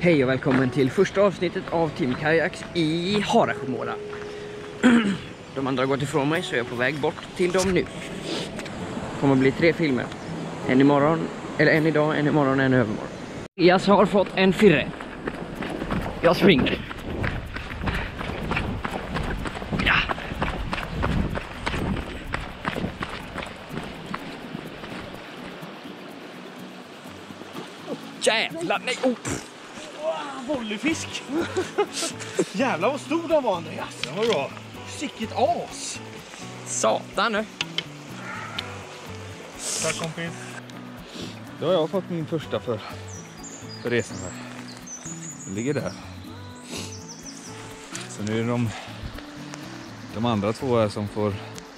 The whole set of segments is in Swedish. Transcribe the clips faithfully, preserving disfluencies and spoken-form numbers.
Hej och välkommen till första avsnittet av Team Kajaks i Harasjömåla. De andra har gått ifrån mig så jag är på väg bort till dem nu. Det kommer bli tre filmer. En imorgon, eller en idag, en imorgon och en övermorgon. Jag har fått en firre. Jag springer. Ja. Jävlar, nej! Oh. Volleyfisk. Jävlar vad stor den var, Andreas. Den var bra. Sicket as. Satan nu. Tack kompis. Då har jag fått min första för, för resan här. Den ligger där. Så nu är det de, de andra två här som får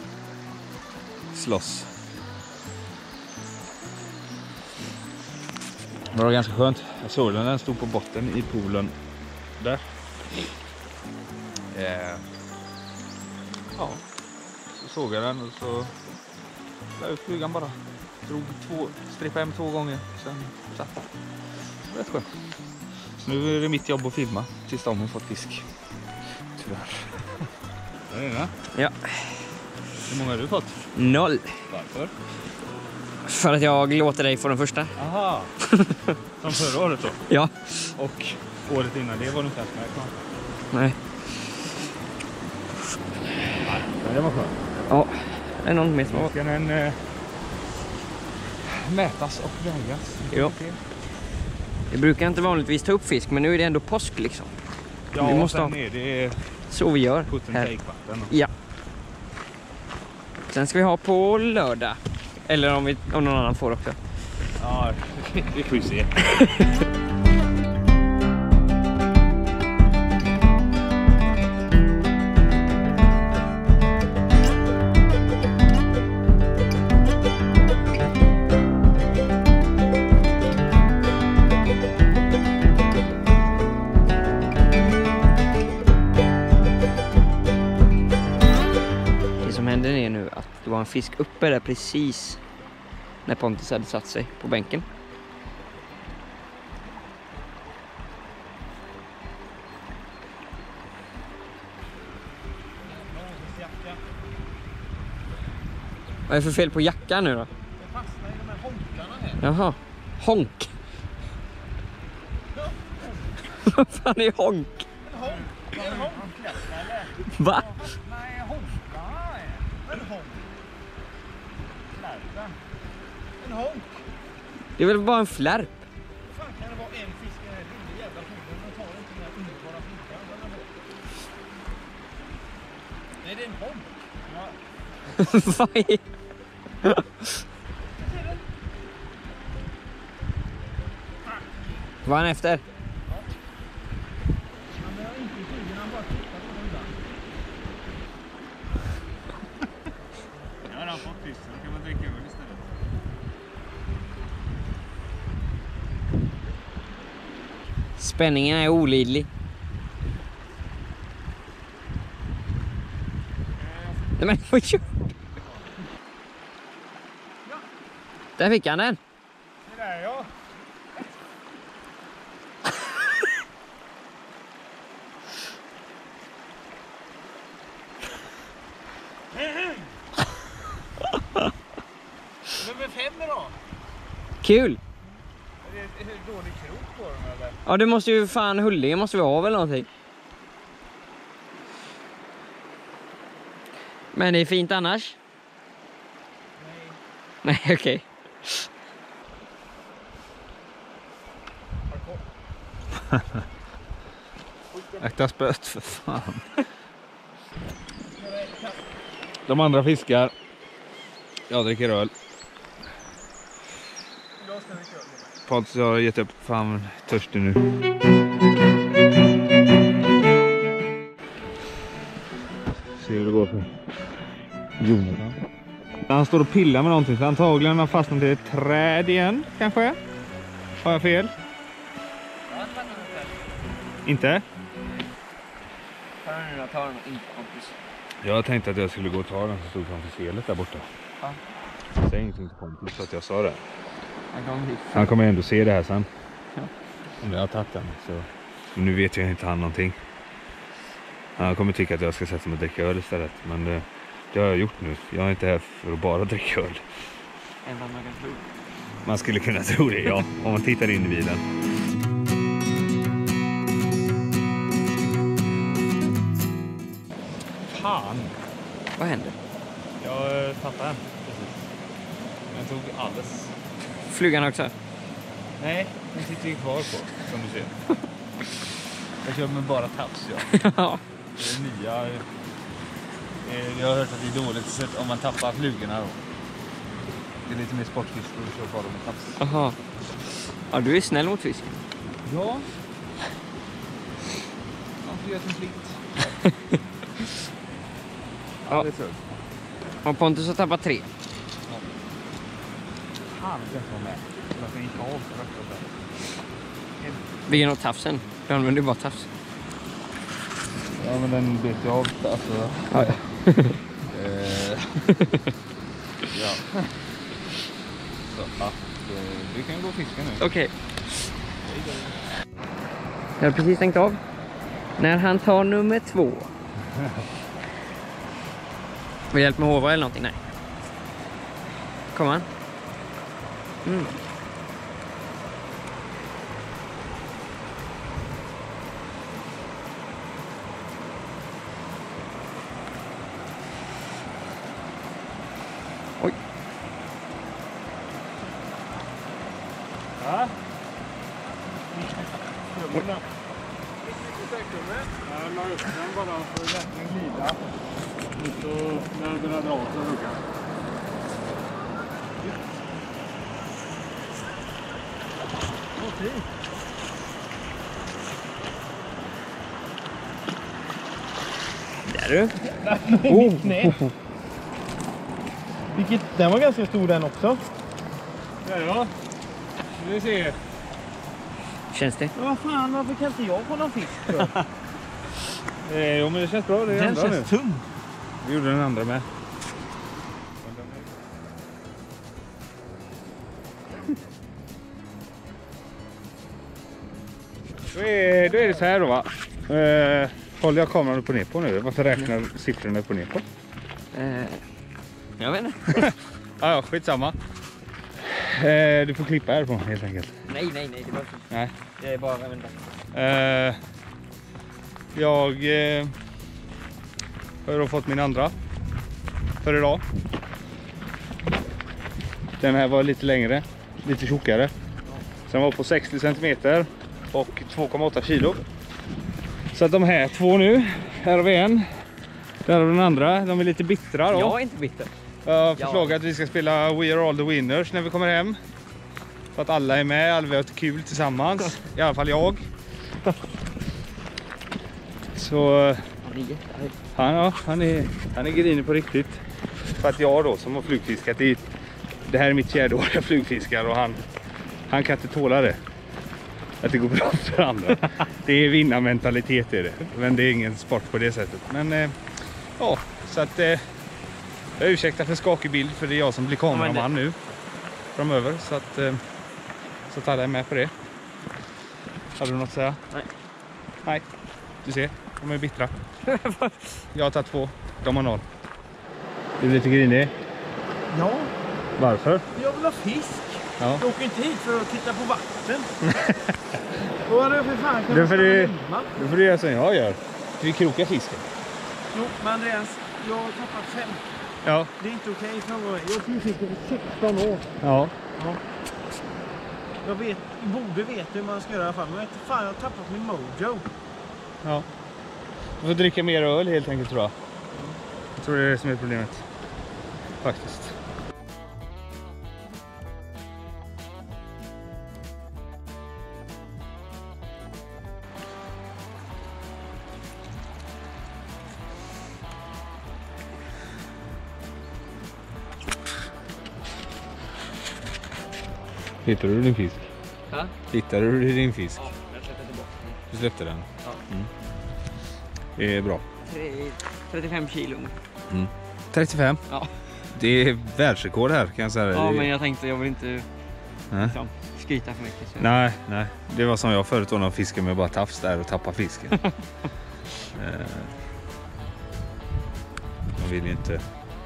slåss. Det var ganska skönt. Jag såg den, den stod på botten i poolen där. Eh, ja, så såg jag den och så la ut flygan bara. Drog två, strippa hem två gånger, sen satt jag. Det var rätt skönt. Så nu är det mitt jobb att filma tills de har fått fisk. Tyvärr. Är det det? Ja. Hur många har du fått? Noll. Varför? För att jag låter dig få den första. Aha. Som förra året då? Ja. Och året innan, det var nog inte ens med. Nej. Men det var skönt. Ja, det är någon mer som har. Ska den eh, mätas och vägas? Jo. Jag brukar inte vanligtvis ta upp fisk, men nu är det ändå påsk liksom. Ja, vi måste sen ha. är det Så vi gör put and här. take vatten. Ja. Sen ska vi ha på lördag. Eller om, vi, om någon annan får också. Ja, det får vi se. Det som händer är nu att det var en fisk uppe där precis när Pontus hade satt sig på bänken. Vad är det för fel på jackan nu då? Det fastnar i de här honkarna här. Jaha, honk. Vad fan är honk? En honk. En honk. Eller? Va? Nej, honkarna är en honk. Flärpen. En honk. Det är väl bara en flärp? Fan kan det vara en fisk i den här lilla jävla poolen som tar inte den här underbara flickan? Nej, det är en honk. Ja. Vad är... Vad är han efter? Han är inte i flygen, han bara tittar på den där. Ja, han har fått fisk. Då kan man dricka öl istället. Spänningen är olidlig. Nej men vad gör du? Där fick han den. Det där ja. Nummer fem då. Kul. Är det ett dålig krok på dem eller? Ja, det måste ju fan Hullinge måste vi ha väl någonting. Men det är fint annars. Nej. Nej, okej. Akta spöt för fan. De andra fiskar. Jag dricker öl. Jag ska dricka öl. Pontus har gett upp, fan törstig nu. Se hur det går för Jonathan. Han står och pillar med någonting, så antagligen har han fastnat i ett träd igen, kanske. Har jag fel? Inte? Jag tar den inte, kompis. Jag tänkte att jag skulle gå och ta den som stod framför selet där borta. Ja. Säg ingenting till Pontus så att jag sa det. Han kommer hit. Han kommer ändå se det här sen. Ja. Jag har tagit den. Så. Nu vet jag inte han någonting. Han kommer tycka att jag ska sätta mig och dricka öl istället. Men det, det har jag gjort nu. Jag är inte här för att bara dricka öl. Än vad man kan tro. Man skulle kunna tro det, ja. Om man tittar in i bilen. Fan! Vad hände? Jag tappade den. Den tog alldeles. Flugan också? Nej, den sitter ju kvar på, som du ser. Jag kör med bara taps, ja. Ja. Det är nya. Jag har hört att det är dåligt så om man tappar flugorna då. Det är lite mer sportfisk och kör bara med taps. Aha. Ja, du är snäll mot fisken. Ja. Man får göra sin plikt. Ja. Det är så. Och Pontus har tappat tre. Han kan vara med. Varför gick av för att Vi gör något tafsen. Du använder ju bara tafs. Ja, men den bet jag av. Alltså. Ja, ja. eh, ja. Så att du kan gå och fiska nu. Okej. Jag har precis stängt av. När han tar nummer två. Vill hjälp med håva eller någonting? Nej. Kom han. Mm. Oj. Ja. Oj. Jag la upp den bara för att lätt den glida. Och så när den börjar dra så ruggar. Okej. Där du. Oh. Mitt knä. Vilket, den var ganska stor den också. Ja, ja. Vi ser. Känns det? Vad fan, varför kan inte jag få någon fisk för? Eh, jo, men det känns bra. Det är Den andra känns nu. tung. Vi gjorde den andra med. Då är, då är det så här då, va? Eh, håller jag kameran upp och ner på nu? Varför räknar siffrorna upp och ner på? Eh, jag vet inte. Ah, ja, skitsamma. Eh, du får klippa härifrån helt enkelt. Nej, nej, nej. Det var inte. Nej. Det är bara vänta. Eh, jag eh, har då fått min andra för idag. Den här var lite längre, lite tjockare. Den var på sextio centimeter och två komma åtta kilo. Så att de här två nu, här har vi en. Där har vi den andra, de är lite bittra då. Jag är inte bitter. Jag har förslaget att vi ska spela We Are All The Winners när vi kommer hem. Så att alla är med, alla vi har ett kul tillsammans. I alla fall jag. Så han, ja, han är, han är grinig på riktigt. För att jag då som har flugfiskat i, det här är mitt fjärde år jag flugfiskar och han, han kan inte tåla det. Att det går bra för andra. Det är vinnarmentalitet är det. Men det är ingen sport på det sättet. Men eh, ja, så att eh, jag ursäktar för skakig bild för det är jag som blir kameraman nu framöver. Så att, eh, så att alla är med på det. Har du något att säga? Nej. Nej, du ser. De är bittra. Jag har tagit två. De har noll. Du är lite grinig. Ja, Varför? jag vill ha fisk. Ja. Jag åker inte hit för att titta på vatten. Vad är det för fan? Kan Du man får stanna du, hemma? du får du göra som jag gör. Vi krokar fisken. Jo, men Andreas, jag har tappat fem. Ja. Det är inte okej för mig. Jag har flugfiskat i sexton år. Ja. Ja. Jag vet, borde veta hur man ska göra i alla fall. Men jag vet inte, fan, jag har tappat min mojo. Ja. Du får dricka mer öl helt enkelt tror jag. Jag tror det är det som är problemet. Faktiskt. Hittade du din fisk? Ja? Hittade du din fisk? Ja, jag släppte tillbaka. Du släppte den? Ja. Mm. Det är bra. trettiofem kilo. Mm. trettiofem? Ja. Det är världsrekord här kan jag säga. Ja, det är... men jag tänkte jag vill inte Nej. liksom, skryta för mycket. Så. Nej, nej. Det var som jag förut när jag fiskade med bara tafs där och tappa fisken. eh, man vill ju inte...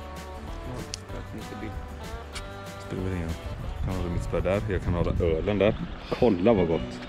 Spelar väl ingen. Jag kan hålla mitt spö där, jag kan hålla ölen där. Kolla vad gott!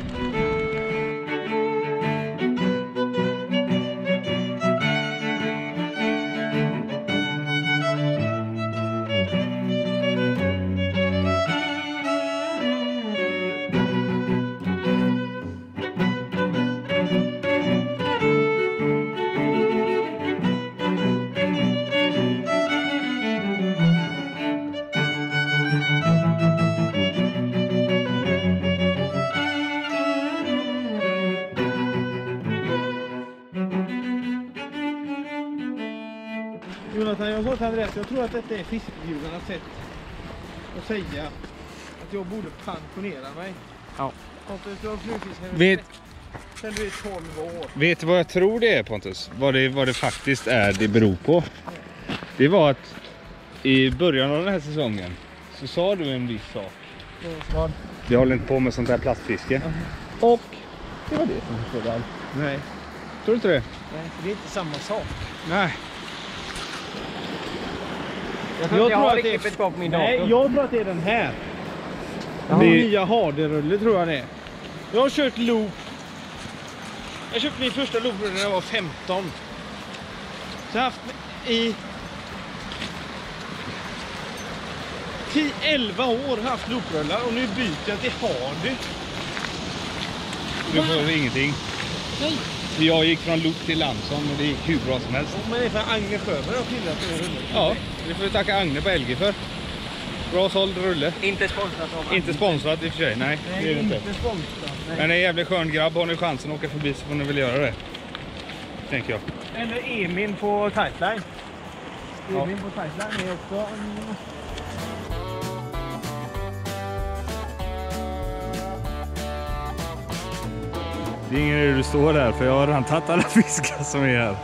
Jonathan, jag har fått han rätt. Jag tror att detta är fiskgudarnas sätt att säga att jag borde pensionera mig. Ja. Pontus, du har flugfiskat Vet, sen du är tolv år. vet du vad jag tror det är, Pontus? Vad det, vad det faktiskt är det beror på? Det var att i början av den här säsongen så sa du en viss sak. Vad? Vi håller inte på med sånt här plastfiske. Mm. Och det var det som förstod allt. Nej. Tror du inte det? Nej, för det är inte samma sak. Nej. Jag tror inte jag tror har att det är- klippet kvar på min Nej, dator. jag tror att det är den här. Det- Min nya harderulle tror jag det är. Jag har kört loop. Jag köpte min första looprulle när jag var femton. Så jag har haft i tio elva år har jag haft looprullar och nu byter jag till hardy. Du får ingenting. Nej. Jag gick från loop till Landsson och det gick hur bra som helst. Men det är för Agne Sjöberg har pillat med rullen. Ja, det får vi tacka Agne på L G för. Bra såld rulle. Inte sponsrat av Inte sponsrat i och för sig, nej. Nej, det är det inte inte. sponsrat. Men det är en jävligt skön grabb. Har ni chansen att åka förbi så får ni väl göra det. Tänker jag. Eller Emin på Tightline. Ja. Emin på Tightline är också... Mm. Det är ingen idé du står där för jag har redan tagit alla fiskar som är här.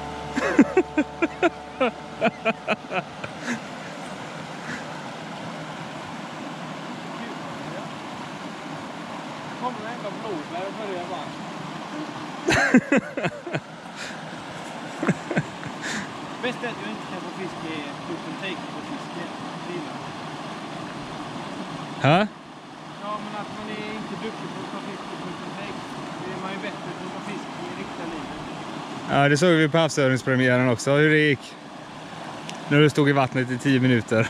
Kommer det enda blåbär och börjar bara... Bäst är att jag inte kan få fiske är loop and take på fiske. Ha? Ja, men att man är inte duktig på att ta fisk på loop and take. Det är man ju bättre på att ta fisk i riktiga livet. Ja, det såg vi på havsövningspremiären också hur det gick. När du stod i vattnet i tio minuter.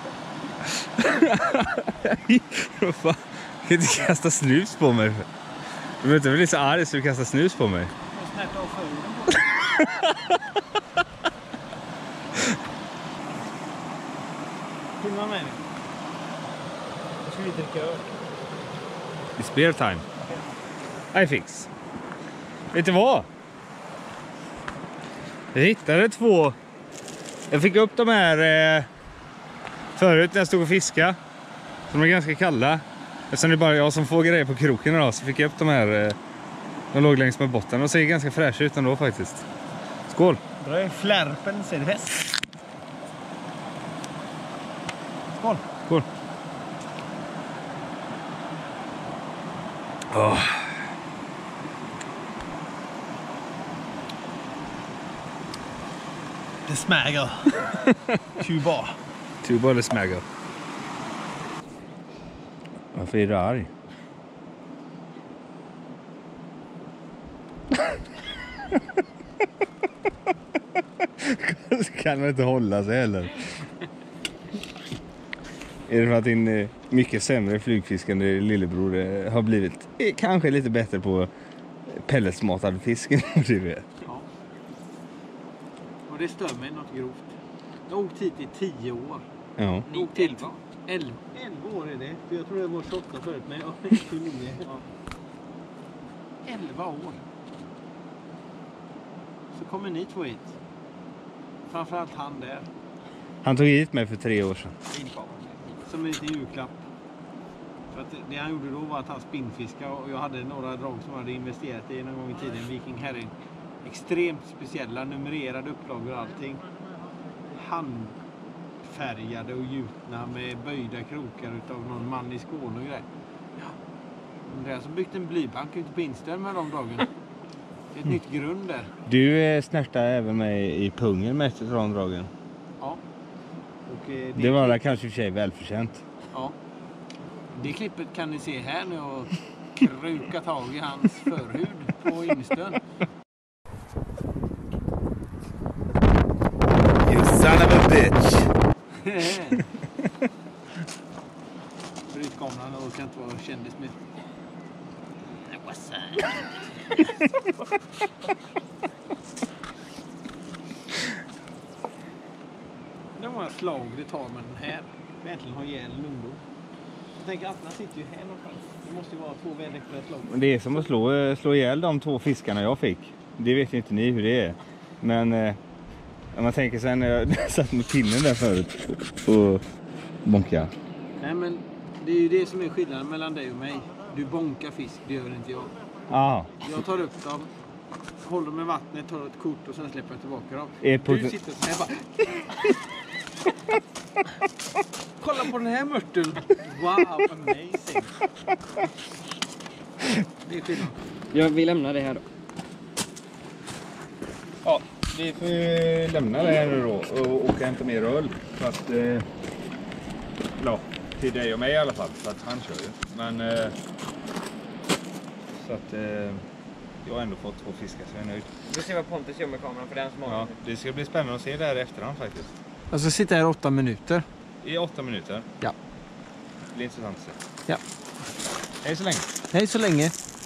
Vad fan? Du kan inte kasta snus på mig. Du behöver inte bli så arg så du kastar snus på mig. Jag snärtar av förhuden på. Filma med mig. Jag ska vi dricka öl. It's beer time. I fix. Vet du vad? Jag hittade två. Jag fick upp de här eh, förut när jag stod och fiskade. De är ganska kalla. Eftersom det är bara jag som får grejer på kroken idag så fick jag upp de här. Eh, de låg längs med botten och ser ganska fräscha ut ändå faktiskt. Skål! Bra är flärpen ser det bäst. Skål! Skål! Oh. Det smäger. Kuba. Tuba eller smäger? Varför är du arg? Kan man inte hålla sig heller. Är det för att din eh, mycket sämre flygfiskande lillebror eh, har blivit eh, kanske lite bättre på pelletsmatad fisk än vad du är? Ja. Och det stör mig något grovt. Jag har åkt hit i tio år. Ja. Jag åkt hit elva. elva år är det. För jag tror det var tjugoåtta förut. Men jag är tjugonio. Ja. elva år. Så kommer ni två hit. Framförallt han där. Han tog hit mig för tre år sedan. Som en liten julklapp. För att det han gjorde då var att han spinnfiskade och jag hade några drag som jag hade investerat i någon gång i tiden. Viking Herring. Extremt speciella, numrerade upplagor och allting. färgade och gjutna med böjda krokar utav någon man i Skåne och grejer. Ja. Andreas har byggt en blybank ute på Instön med de dagen. Det är ett mm. nytt grund där. Du snärtar även mig i pungen med efter de dragen. Ja. Och, eh, det, det var klipp... kanske i och för sig välförtjänt. Ja. Det klippet kan ni se här när jag krukar tag i hans förhud på Instön. You son of a bitch! Bryt kameran och kan inte vara kändis med. Det var ett slag det tar med den här. Vi egentligen har ihjäl en ungdom. Jag tänker att den sitter ju här någonstans. Det måste ju vara två välräckliga slag. Det är som att slå, slå ihjäl de två fiskarna jag fick. Det vet inte ni hur det är. Men eh, om man tänker sen när jag satt med pinnen där förut och bonka. Nej, men det är ju det som är skillnaden mellan dig och mig. Du bonkar fisk, det gör inte jag. Ah. Jag tar upp dem, håller med vattnet, tar ett kort och sen släpper jag tillbaka dem. Du sitter så här bara... Kolla på den här mörteln. Wow, amazing. Det är skillnad. Jag vill lämna det här då. Ja, vi får lämna det här nu då och åka hämta mer öl. Så att, eh, ja, till dig och mig i alla fall. Så att han kör ju. Men, eh, så att eh, jag har ändå fått två fiskar så jag är nöjd. Vi ser vad Pontus gör med kameran för den som har. Ja, det ska bli spännande att se det här efterhand faktiskt. Jag ska sitta här åtta minuter. I åtta minuter? Ja. Det blir intressant att se. Ja. Hej så länge. Hej så länge.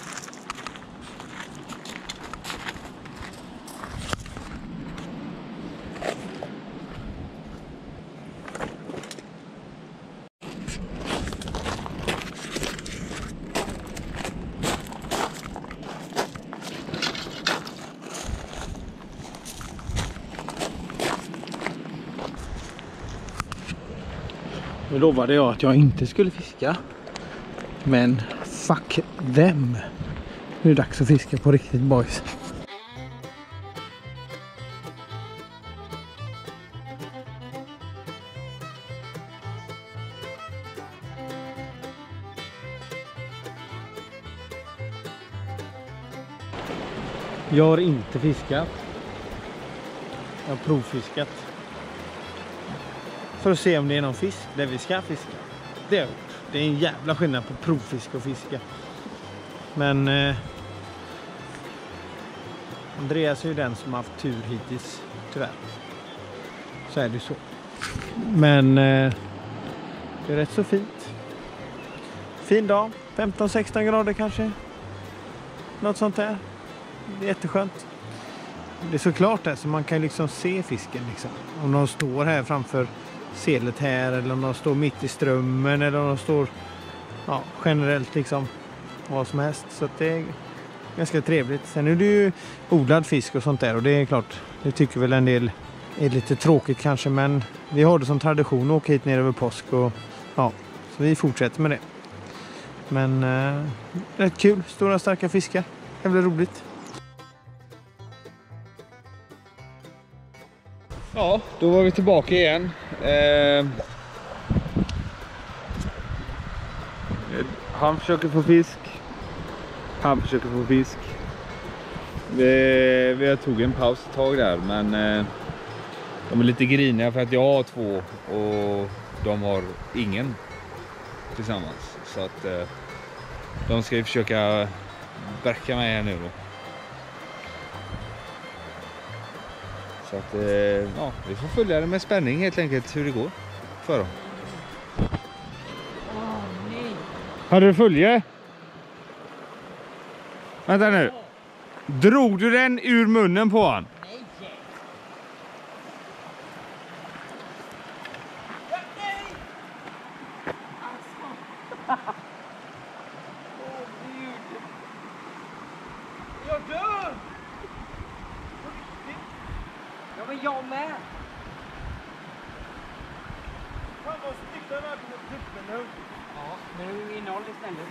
Nu lovade jag att jag inte skulle fiska. Men fuck them. Nu är det dags att fiska på riktigt, boys. Jag har inte fiskat. Jag har provfiskat. För att se om det är någon fisk där vi ska fiska. Det har jag gjort. Det är en jävla skillnad på provfiske och fiska. Men eh, Andreas är ju den som har haft tur hittills, tyvärr. Så är det så. Men eh, det är rätt så fint. Fin dag. femton sexton grader kanske. Något sånt där. Det är jätteskönt. Det är så klart där så man kan liksom se fisken liksom. Om de står här framför selet här eller om de står mitt i strömmen eller om de står ja, generellt liksom vad som helst. Så att det är ganska trevligt. Sen är det ju odlad fisk och sånt där och det är klart, det tycker väl en del är lite tråkigt kanske, men vi har det som tradition att åka hit ner över påsk och ja, så vi fortsätter med det. Men eh, rätt kul, stora starka fiskar. Det är väl roligt. Ja, då var vi tillbaka igen. Eh, han försöker få fisk. Han försöker få fisk. Vi, vi tog en paus ett tag där, men eh, de är lite griniga för att jag har två och de har ingen tillsammans. Så att eh, de ska ju försöka bärka mig här nu då. Så att, eh, ja, vi får följa det med spänning helt enkelt hur det går för dem. Åh, nej. Hade du följe? Vänta nu. Drog du den ur munnen på han? Nej. Ja, nej! Alltså. Åh, Gud. Jag dör! Ja, men jag med. Fan vad snyggt den här på tuppen nu. Ja, men det är innehåll istället.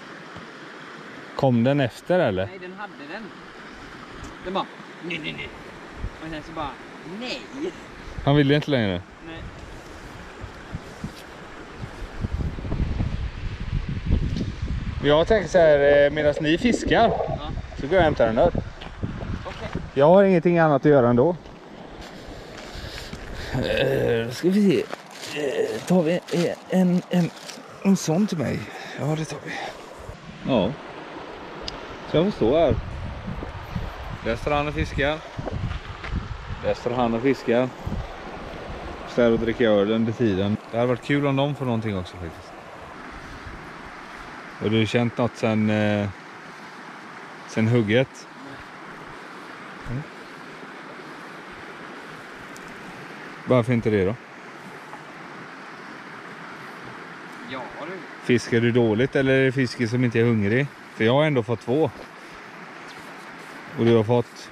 Kom den efter eller? Nej, den hade den. Den bara, nej, nej, nej. Och sen så bara, nej. Han ville inte längre. Nej. Jag tänker så här, medan ni fiskar Ja. så går jag och hämtar en öl. Okej. Jag har ingenting annat att göra ändå. Uh, ska vi se. Uh, tar vi en, en, en sån till mig? Ja, det tar vi. Ja. Så jag får stå här. Där står han och fiskar. Där står han och fiskar. Så här och dricker öl under tiden. Det hade varit kul om de får någonting också faktiskt. Har du känt något sen, eh, sen hugget? Mm. Varför inte det då? Ja du. Fiskar du dåligt eller är det fiskar som inte är hungrig? För jag har ändå fått två. Och du har fått...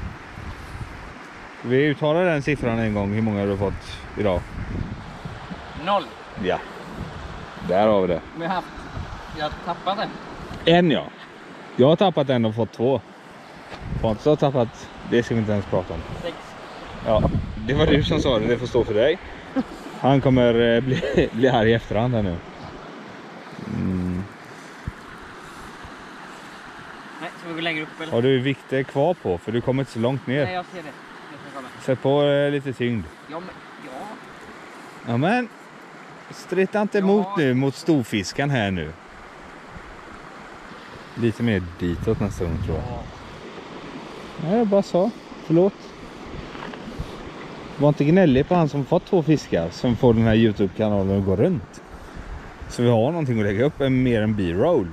Vi uttalar den siffran en gång, hur många du har fått idag? Noll. Ja. Där har vi det. Vi har haft... Jag har tappat den. En ja. Jag har tappat en och fått två. Pontus har tappat... Det ska vi inte ens prata om. Sex. Ja, det var du som sa det. Det får stå för dig. Han kommer eh, bli, bli här i efterhand här nu. Mm. Nej, ska vi gå längre upp eller? Har du vikter kvar på? För du kommer inte så långt ner. Nej, jag ser det. Jag ska kolla. Sätt på eh, lite tyngd. Ja, men... Ja. Ja men... Streta inte Ja. emot nu mot storfiskan här nu. Lite mer ditåt nästa gång tror jag. Ja. Nej, jag bara sa. Förlåt. Var inte gnällig på han som fått två fiskar som får den här YouTube-kanalen att gå runt. Så vi har någonting att lägga upp, en, mer en B-roll.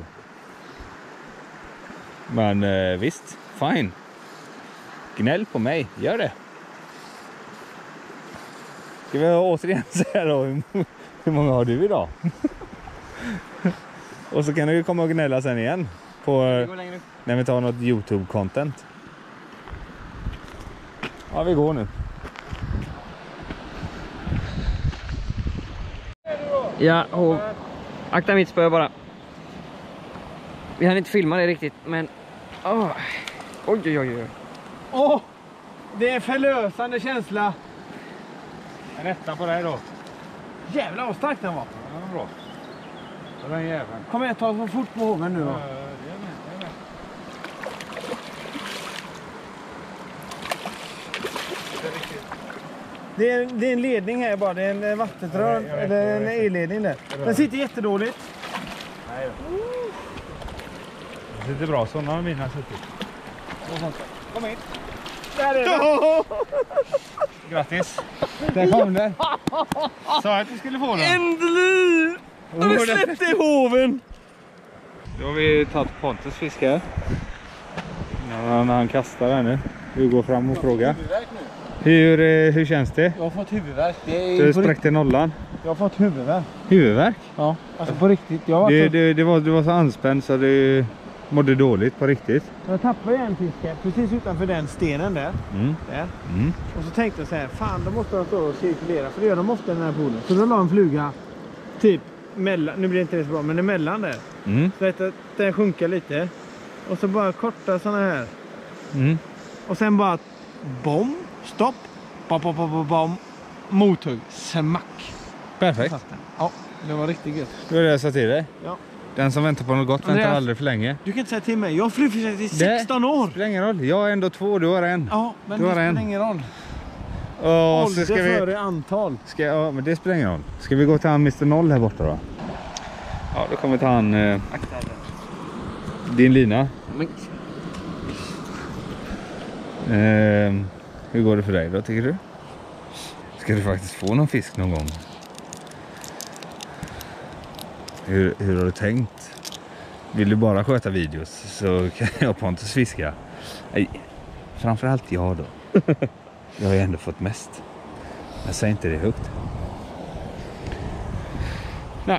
Men eh, visst, fine. Gnäll på mig, gör det. Ska vi återigen säga då, hur, hur många har du idag? Och så kan du komma och gnälla sen igen. På, Vi går längre upp. när vi tar något YouTube-content. Ja, vi går nu. Ja, och... Akta mitt spö bara. Vi hann inte filma det riktigt, men... Oh. Oj, oj, oj, oj. Åh! Det är en förlösande känsla. En etta på dig då. Jävlar vad stark den var. Ja, det var bra. Så den jäveln. Kom igen, ta så fort på hoven nu då. Det är, det är en ledning här bara, det är en vattenrör, Ja, jag vet, eller jag en vet. elledning där. Den sitter jättedåligt. Nej då. Det sitter bra, sådana har mina suttit. Kom in. Där är det! Grattis. Där kom den. Sa att du skulle få den. Äntligen! Har vi släppt i hoven? Då har vi tagit Pontus fisk här. Ja, när han kastar här nu. Vi går fram och frågar. Hur, eh, hur känns det? Jag har fått huvudvärk. Det Du är på spräckte nollan. riktigt. Jag har fått huvudvärk. Huvudvärk? Ja, alltså på riktigt. Jag, har Det, varit så... det, det, var, det var så anspänd så du mådde dåligt på riktigt. jag tappade en fisk här, precis utanför den stenen där. Mm. där. Mm. Och så tänkte jag så här, fan då måste de stå och cirkulera. För det gör de ofta i den här poolen. Så då la en fluga typ mellan, nu blir det inte så bra, men emellan där. Mm. Så att den sjunker lite. Och så bara korta sådana här. Mm. Och sen bara bom, stopp, bom, bom, bom, bom, bom, mothugg, smack. Perfekt. Satt den. Ja, det var riktigt gött. Det var det jag sa till dig. Ja. Den som väntar på något gott Andreas. väntar aldrig för länge. Du kan inte säga till mig, jag har flugfiskat i Det- sexton år. Det spelar ingen roll. Jag är ändå två, du har en. Ja, men Du det har spelar en. ingen roll. Och Ålder så ska vi... före antal. Ska, ja, men det spelar ingen roll. Ska vi gå till han mister Noll här borta då? Ja, då kommer vi till han... Eh, Akta den. din lina. Men... Eh, hur går det för dig då, tycker du? Ska du faktiskt få någon fisk någon gång? Hur, hur har du tänkt? Vill du bara sköta videos så kan jag Pontus fiska. Nej, framförallt jag då. Jag har ju ändå fått mest. Jag säger inte det högt. Nej.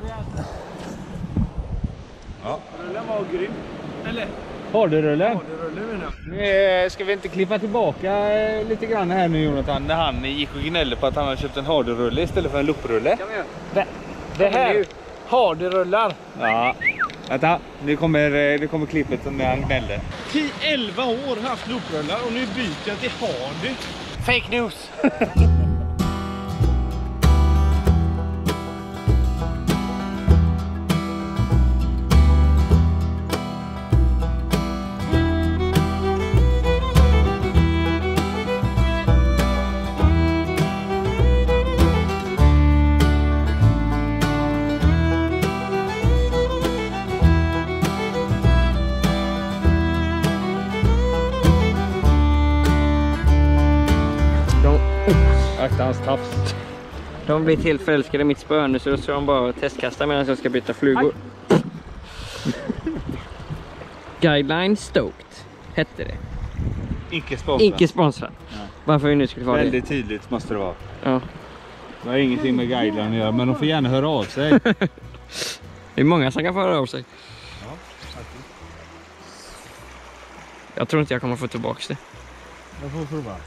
Ja. Rullen var grym. Eller? Har du rullen? Ja, det rullar menar jag. Nu eh, ska vi inte klippa tillbaka eh, lite grann här nu, Jonathan, när han gick och gnällde på att han hade köpt en harderulle istället för en looprulle. Kan vi göra? Det, det här har det rullar. Ja. Vänta, nu kommer, eh, nu kommer klippet när han gnällde. tio elva år haft looprullar och nu byter jag till hardy. Fake news! hans tafs. De har blivit helt förälskade i mitt spö nu, så då ska de bara testkasta medan jag ska byta flugor. Guideline Stoked hette det. Icke sponsrat. Inte sponsrat. Nej. Varför vi nu skulle vara Väldigt tydligt måste det vara. det. Ja. Det har ingenting med guideline att göra, men de får gärna höra av sig. Det är många som kan få höra av sig. Ja, alltid. Jag tror inte jag kommer få tillbaka det. Jag får prova.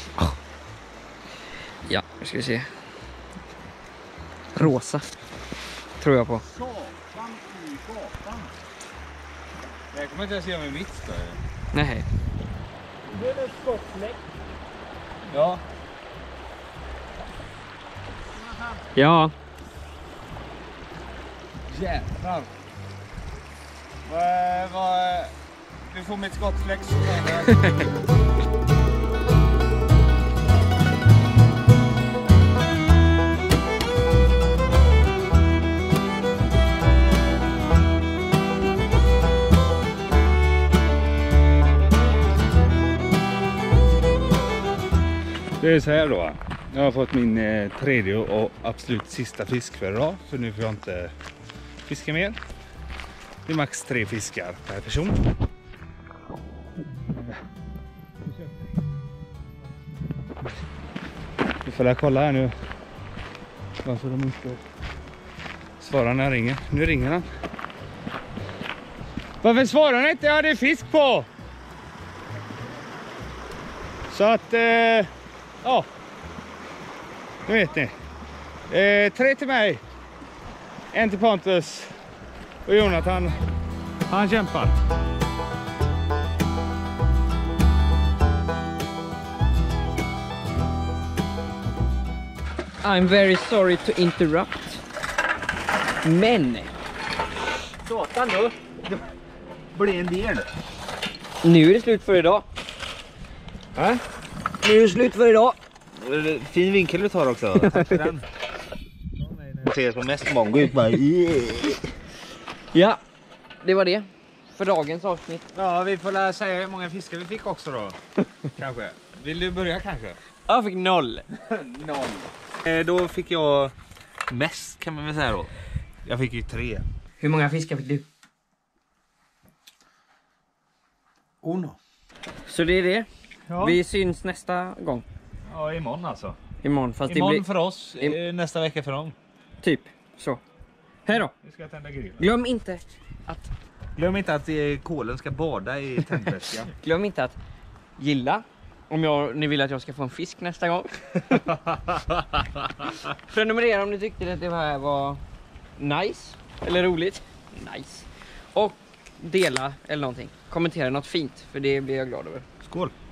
Ja, nu ska vi se. Rosa. Tror jag på. Satan i gatan. Jag kommer inte ens göra min vits då. Nej. Det är en skottfläck. Ja. Ja. Jävlar. Vad... vad... Du får mitt skottfläck så tar jag. Det är så här då. Jag har fått min eh, tredje och absolut sista fisk för idag. För nu får jag inte fiska mer. Det är max tre fiskar per person. Vi får kolla här nu. Varför de inte svarar när jag ringer. Nu ringer han. Varför svarar ni inte? Jag hade fisk på! Så att... Eh, ja, nu vet ni. Eh, tre till mig, en till Pontus och Jonathan. Han kämpar. I'm very sorry to interrupt. Men Satan då. Det blir en del. nu är det slut för idag. Äh? Nu är det slut för idag. Fin vinkel du tar också. Tack för den. Jag ser på mest mongo ut bara. Ja, det var det för dagens avsnitt. Ja, vi får lära säga hur många fiskar vi fick också då. Kanske. Vill du börja kanske? Jag fick noll. Noll. Eh, då fick jag mest kan man väl säga då. Jag fick ju tre. Hur många fiskar fick du? Uno. Så det är det. Ja. Vi syns nästa gång. Ja, imorgon alltså. Imorgon. Fast Imorgon det blir för oss, Im- nästa vecka för dem. typ så. Hej då. Nu ska jag tända grillen. Glöm inte att Glöm inte att eh, kolen ska bada i tändväskan. glöm inte att gilla om jag, ni vill att jag ska få en fisk nästa gång. Prenumerera om ni tyckte att det här var nice eller roligt. Nice. Och dela eller någonting. Kommentera något fint, för det blir jag glad över. Skål!